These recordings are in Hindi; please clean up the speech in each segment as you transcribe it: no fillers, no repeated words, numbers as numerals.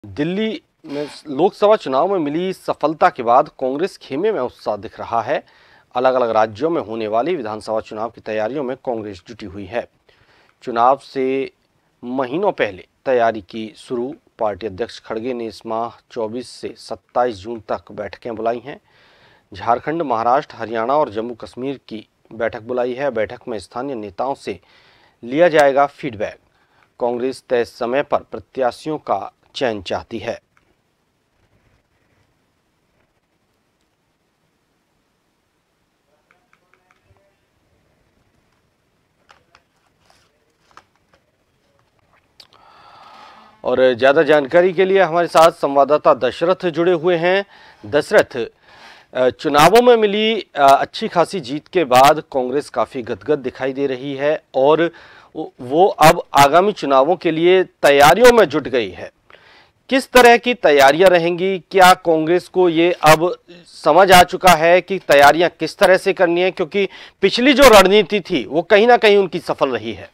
दिल्ली में लोकसभा चुनाव में मिली सफलता के बाद कांग्रेस खेमे में उत्साह दिख रहा है। अलग अलग राज्यों में होने वाली विधानसभा चुनाव की तैयारियों में कांग्रेस जुटी हुई है। चुनाव से महीनों पहले तैयारी की शुरू। पार्टी अध्यक्ष खड़गे ने इस माह 24 से 27 जून तक बैठकें बुलाई हैं। झारखंड, महाराष्ट्र, हरियाणा और जम्मू कश्मीर की बैठक बुलाई है। बैठक में स्थानीय नेताओं से लिया जाएगा फीडबैक। कांग्रेस तय समय पर प्रत्याशियों का चयन चाहती है। और ज्यादा जानकारी के लिए हमारे साथ संवाददाता दशरथ जुड़े हुए हैं। दशरथ, चुनावों में मिली अच्छी खासी जीत के बाद कांग्रेस काफी गदगद दिखाई दे रही है और वो अब आगामी चुनावों के लिए तैयारियों में जुट गई है। किस तरह की तैयारियां रहेंगी? क्या कांग्रेस को ये अब समझ आ चुका है कि तैयारियां किस तरह से करनी है, क्योंकि पिछली जो रणनीति थी वो कहीं ना कहीं उनकी सफल रही है?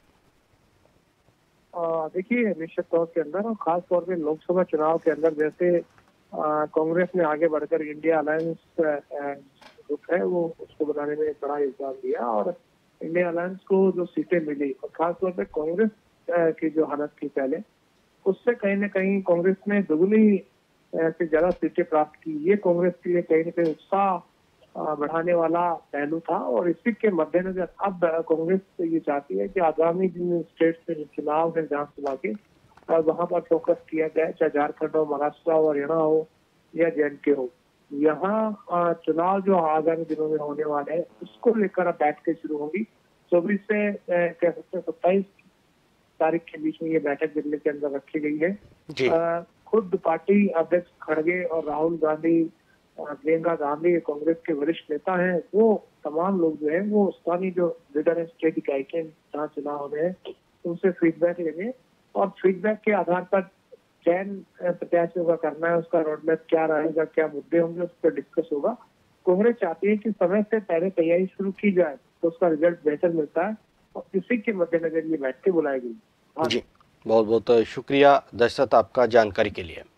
देखिए, निश्चित तौर के अंदर और खास तौर पे लोकसभा चुनाव के अंदर जैसे कांग्रेस ने आगे बढ़कर इंडिया अलायंस ग्रुप है वो उसको बनाने में बड़ा योगदान दिया और इंडिया अलायंस को जो सीटें मिली और खास तौर पे कांग्रेस की जो हालत थी पहले, उससे कहीं ना कहीं कांग्रेस ने दुगनी से ज्यादा सीटें प्राप्त की। ये कांग्रेस के लिए कहीं ना कहीं उत्साह बढ़ाने वाला पहलू था और इसी के मद्देनजर अब कांग्रेस ये चाहती है कि आगामी जिन स्टेट में चुनाव है विधानसभा के और वहां पर फोकस किया जाए, चाहे झारखंड हो, महाराष्ट्र हो, हरियाणा हो या JNK हो। यहाँ चुनाव जो आगामी दिनों में होने वाले हैं उसको लेकर अब बैठकें शुरू होंगी। 24 से कह सकते हैं 27 तारीख के बीच में ये बैठक दिल्ली के अंदर रखी गई है। खुद पार्टी अध्यक्ष खड़गे और राहुल गांधी, प्रियंका गांधी, कांग्रेस के वरिष्ठ नेता हैं, वो तमाम लोग जो है वो स्थानीय जो लीडर है स्टेट इकाई जहाँ चुनाव हो रहे हैं उनसे फीडबैक लेंगे और फीडबैक के आधार पर चयन प्रत्याशियों का करना है, उसका रोडमैप क्या रहेगा, क्या मुद्दे होंगे, उस पर डिस्कस होगा। कांग्रेस चाहती है कि समय से पहले तैयारी शुरू की जाए तो उसका रिजल्ट बेहतर मिलता है और इसी के मद्देनजर ये बैठकें बुलाई गई। जी, बहुत बहुत शुक्रिया दशरथ आपका जानकारी के लिए।